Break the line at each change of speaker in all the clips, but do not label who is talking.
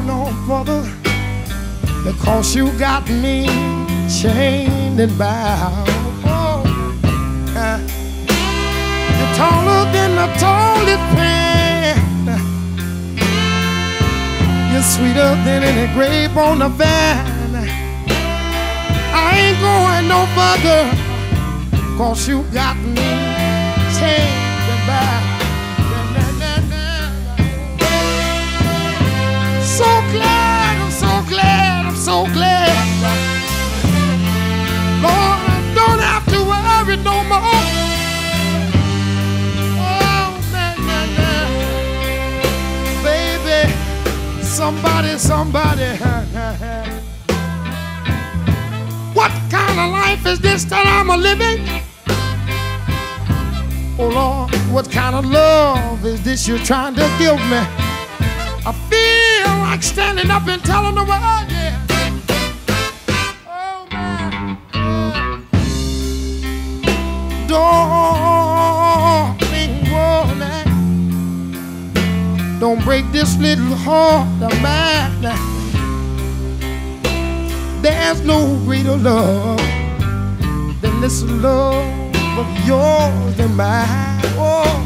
no further because you got me chained and bound. Oh, you're taller than the tallest pine. You're sweeter than any grape on the vine. I ain't going no further cause you got me chained and bound. So glad, I'm so glad, I'm so glad. Lord, I don't have to worry no more. Oh, man. Baby, somebody. What kind of life is this that I'm a-living? Oh, Lord, what kind of love is this you're trying to give me? I feel like standing up and telling the world, yeah. Oh, man. Darling woman, don't break this little heart of mine. There's no greater love than this love of yours and mine. Oh,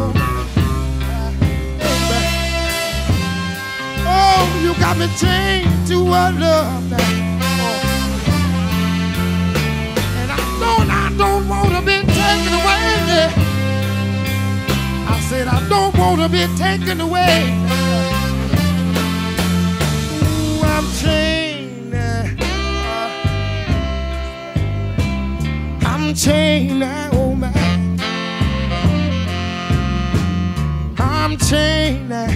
you got me chained to a love now. And I don't want to be taken away. Yeah. I said I don't want to be taken away. Ooh, I'm chained. I'm chained now, oh man. I'm chained now.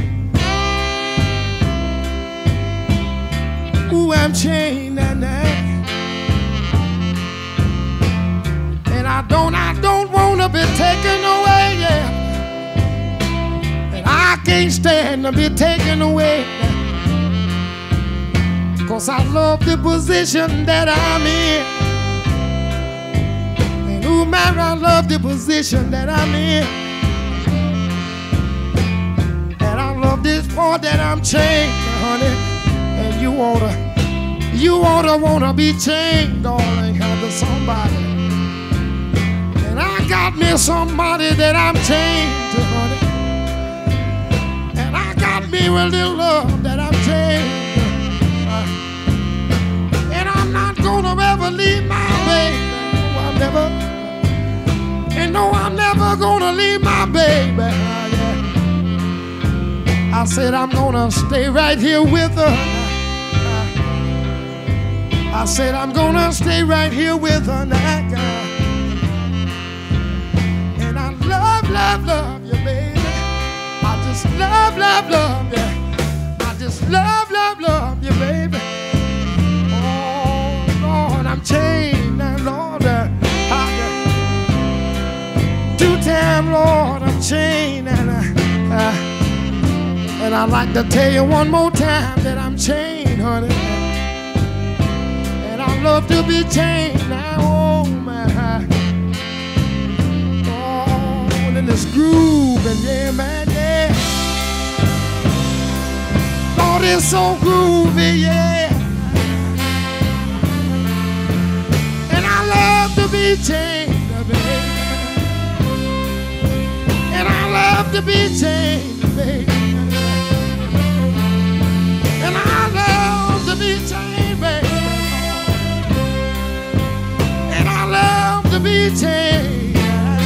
Ooh, I'm chained now. And I don't want to be taken away, yeah. And I can't stand to be taken away. Cause I love the position that I'm in. And ooh, man, I love the position that I'm in. And I love this part that I'm chained, honey. And you wanna be chained, darling, to somebody. And I got me somebody that I'm chained to, honey. And I got me a little love that I'm chained to. And I'm not gonna ever leave my baby. No, I'm never gonna leave my baby. I said I'm gonna stay right here with her. I said I'm gonna stay right here with her now, girl. And I love you, baby. I just love you. I just love you, baby. Oh, Lord, I'm chained now, Lord. Two-time, Lord, I'm chained. And I'd like to tell you one more time that I'm chained, honey. And I love to be chained now, oh my. Oh, in this groove, and yeah, man, yeah. Lord, it's so groovy, yeah. And I love to be chained, baby. And I love to be chained, baby. And I love to be chained, baby. And I love to be chained.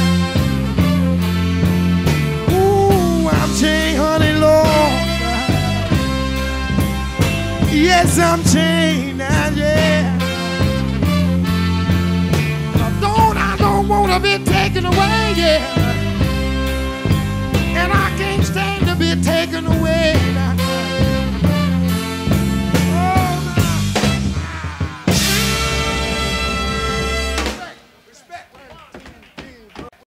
Ooh, I'm chained, honey, Lord. Yes, I'm chained now, yeah. I don't want to be taken away, yeah.